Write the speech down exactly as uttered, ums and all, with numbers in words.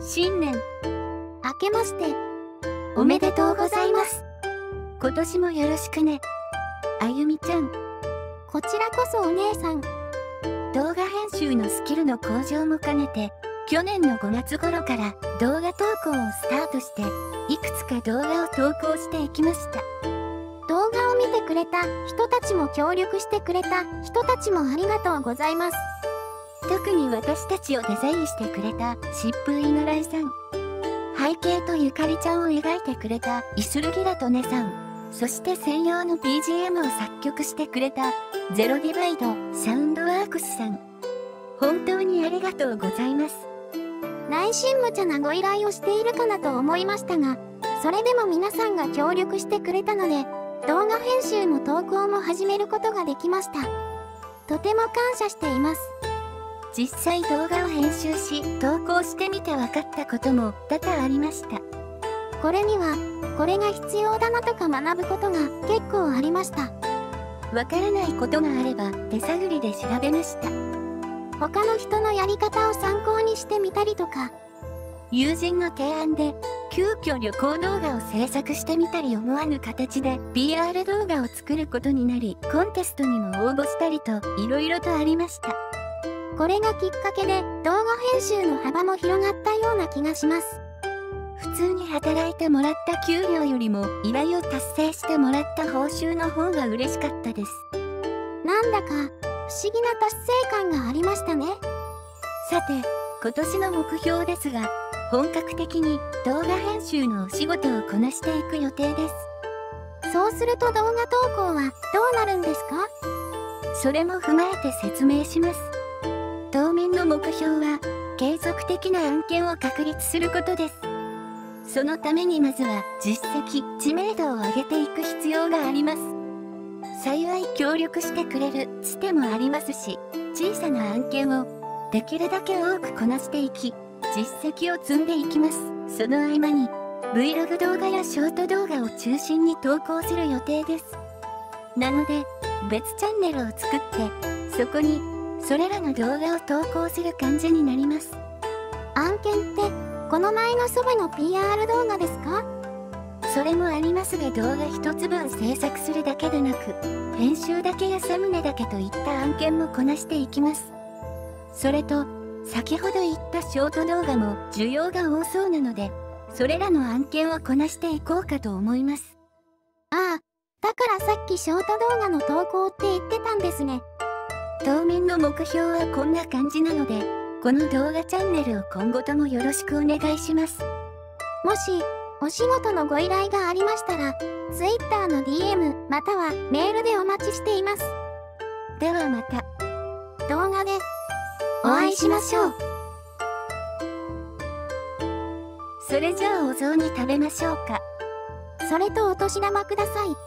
新年明けましておめでとうございます。今年もよろしくね、あゆみちゃん。 こちらこそお姉さん。 動画編集のスキルの向上も兼ねて、去年のごがつ頃から動画投稿をスタートして、いくつか動画を投稿していきました。 動画を見てくれた人たちも協力してくれた人たちもありがとうございます。 特に私たちをデザインしてくれた疾風いならいさん、背景とゆかりちゃんを描いてくれたイスルギラトネさん、そして専用の ビージーエム を作曲してくれたゼロディバイドサウンドワークスさん、本当にありがとうございます。 内心無茶なご依頼をしているかなと思いましたが、それでも皆さんが協力してくれたので、動画編集も投稿も始めることができました。とても感謝しています。 実際動画を編集し投稿してみて分かったことも多々ありました。 これにはこれが必要だなとか学ぶことが結構ありました。 わからないことがあれば手探りで調べました。 他の人のやり方を参考にしてみたりとか、 友人の提案で急遽旅行動画を制作してみたり、思わぬ形で ピーアール 動画を作ることになり、コンテストにも応募したりといろいろとありました。 これがきっかけで動画編集の幅も広がったような気がします。 普通に働いてもらった給料よりも依頼を達成してもらった報酬の方が嬉しかったです。 なんだか不思議な達成感がありましたね。 さて、今年の目標ですが、本格的に動画編集のお仕事をこなしていく予定です。 そうすると動画投稿はどうなるんですか？ それも踏まえて説明します。当面の目標は継続的な案件を確立することです。そのためにまずは実績、知名度を上げていく必要があります。幸い協力してくれるつてもありますし、小さな案件をできるだけ多くこなしていき、実績を積んでいきます。その合間に Vlog 動画やショート動画を中心に投稿する予定です。なので別チャンネルを作って、そこにそれらの動画を投稿する感じになります。 案件ってこの前のそばの ピーアール 動画ですか？ それもありますが、動画一つ分制作するだけでなく、編集だけやサムネだけといった案件もこなしていきます。それと先ほど言ったショート動画も需要が多そうなので、それらの案件をこなしていこうかと思います。 ああ、だからさっきショート動画の投稿って言ってたんですね。 当面の目標はこんな感じなので、この動画チャンネルを今後ともよろしくお願いします。 もしお仕事のご依頼がありましたら、Twitter の ディーエム またはメールでお待ちしています。 ではまた動画でお会いしましょう。 それじゃあお雑煮食べましょうか。 それとお年玉ください。